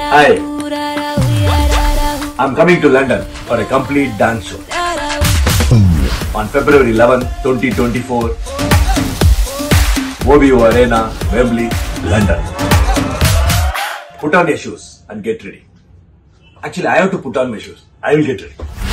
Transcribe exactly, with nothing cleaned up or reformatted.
Hi, I'm coming to London for a complete dance show on February eleventh, twenty twenty-four, O B O Arena, Wembley, London. Put on your shoes and get ready. Actually, I have to put on my shoes. I will get ready.